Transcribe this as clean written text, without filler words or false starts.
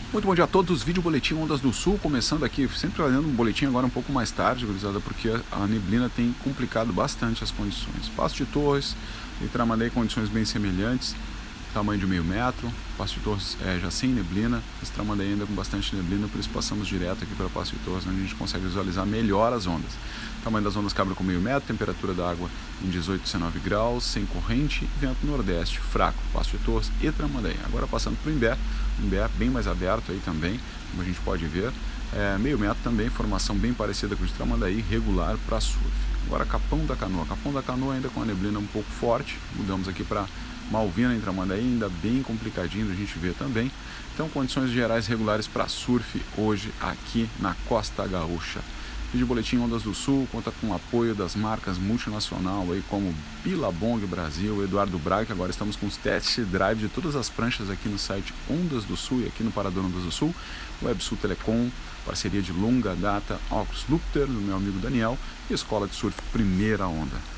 Muito bom dia a todos, vídeo boletim Ondas do Sul, começando aqui, sempre fazendo um boletim agora um pouco mais tarde, gurizada, porque a neblina tem complicado bastante as condições. Passo de Torres e Tramandaí condições bem semelhantes, tamanho de meio metro, Passo de Torres já sem neblina, mas Tramandaí ainda com bastante neblina, por isso passamos direto aqui para Passo de Torres, onde a gente consegue visualizar melhor as ondas. O tamanho das ondas cabra com meio metro, temperatura da água em 18, 19 graus, sem corrente, vento nordeste fraco, Passo de Torres e Tramandaí. Agora passando para o Imbé bem mais aberto aí também, como a gente pode ver, meio metro também, formação bem parecida com o de Tramandaí, regular para surf. Agora Capão da Canoa ainda com a neblina um pouco forte, mudamos aqui para Malvina em Tramandaí, ainda bem complicadinho a gente ver também. Então condições gerais regulares para surf hoje aqui na Costa Gaúcha. Vídeo boletim Ondas do Sul conta com o apoio das marcas multinacional aí como Billabong Brasil, Eduardo Braga, que agora estamos com os test drive de todas as pranchas aqui no site Ondas do Sul e aqui no Parador Ondas do Sul, WebSul Telecom, parceria de longa data, Oculus Lupter, do meu amigo Daniel, e Escola de Surf Primeira Onda.